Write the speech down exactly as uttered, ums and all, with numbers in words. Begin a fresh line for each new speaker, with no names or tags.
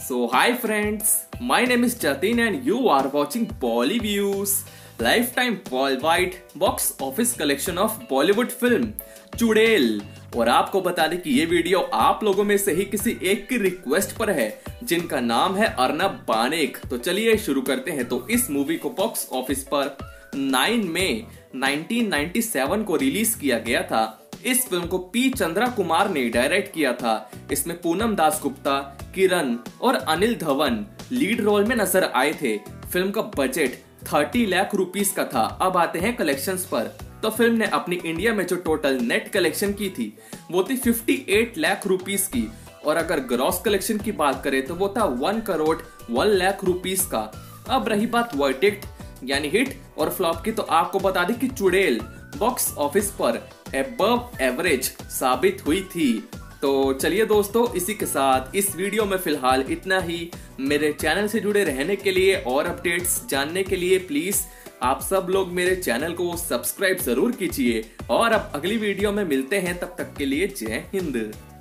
So hi friends, my name is Jatin and you are watching Bollyviews, lifetime worldwide box office collection of Bollywood film चुड़ैल। और आपको बता दें कि ये वीडियो आप लोगों में से ही किसी एक की रिक्वेस्ट पर है जिनका नाम है अर्नब बानेक। तो चलिए शुरू करते हैं। तो इस मूवी को बॉक्स ऑफिस पर नौ मई उन्नीस सौ सत्तानवे को रिलीज किया गया था। इस फिल्म को पी चंद्रा कुमार ने डायरेक्ट किया था। इसमें पूनम दास गुप्ता, किरण और अनिल धवन लीड रोल में नजर आए थे। फिल्म का बजट तीस लाख रुपीस का था। अब आते हैं कलेक्शंस पर। तो फिल्म ने अपनी इंडिया में जो टोटल नेट कलेक्शन की थी वो थी अट्ठावन लाख रुपीस की, और अगर ग्रॉस कलेक्शन की बात करें तो वो था one crore one lakh rupees का। अब रही बात वर्डिक्ट यानी हिट और फ्लॉप की, तो आपको बता दें कि चुड़ैल बॉक्स ऑफिस पर अबव एवरेज साबित हुई थी। तो चलिए दोस्तों, इसी के साथ इस वीडियो में फिलहाल इतना ही। मेरे चैनल से जुड़े रहने के लिए और अपडेट्स जानने के लिए प्लीज आप सब लोग मेरे चैनल को सब्सक्राइब जरूर कीजिए। और अब अगली वीडियो में मिलते हैं, तब तक के लिए जय हिंद।